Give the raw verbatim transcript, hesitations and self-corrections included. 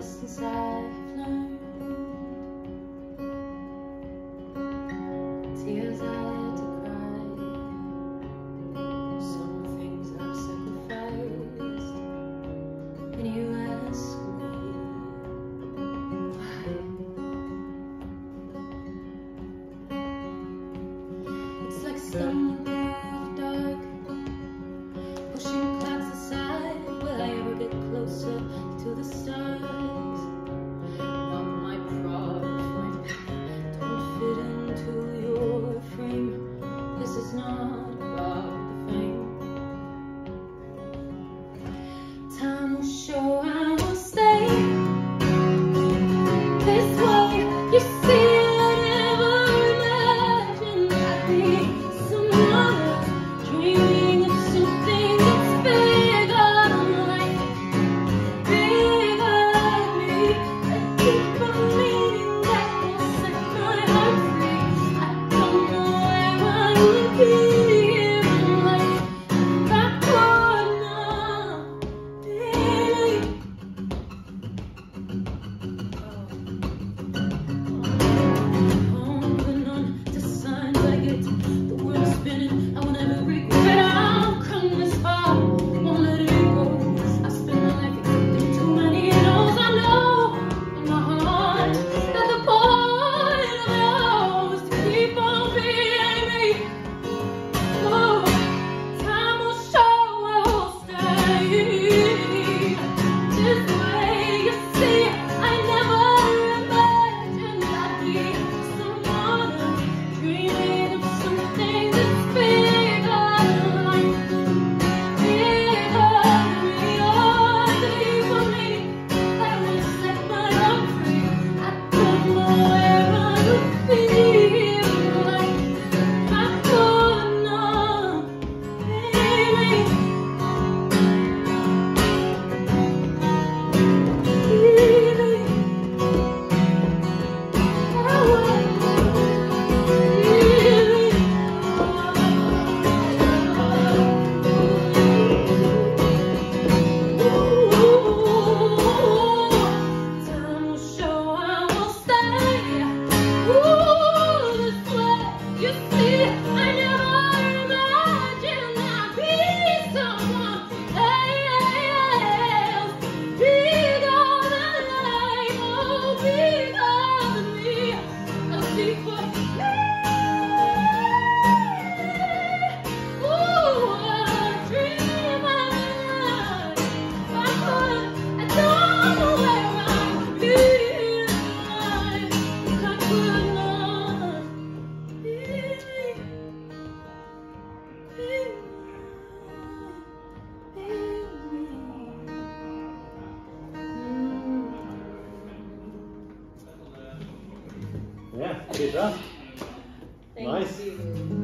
lessons I've learned, tears I had to cry, some things I've sacrificed. And you ask me why. It's like stumbling through the dark, pushing clouds aside. Will I ever get closer to the stars? But my pride don't fit into your frame. This is not about the fame. Time will show I will stay this way. You see, I never imagined I'd be someone else, dreaming of something that's bigger than life, bigger than me, a deeper meaning that will set my heart free. I don't know where I would be in life if I could not, baby. Holding on to signs I get, the world spinning, I will never regret. I'll come this far, won't let it go. I spent my life accepting too many no's. I know in my heart that the point of it all is to keep on being me. Oh, time will show I will stay this way. You see, I never imagined I'd be someone else, dreaming of something that's bigger than life, bigger than me. Oh, deeper meaning that will set my heart free. I don't know where I would be in life if I could not, baby. Time will show I will stay. Ooh, this way. You see, I never imagined I'd be someone else, bigger than life, oh, bigger than me, a deeper meaning. Ooh, a dream of life. If I could, I don't know where I would be in life if I could not, baby, baby, baby. Yeah, good enough. Thank Nice. you.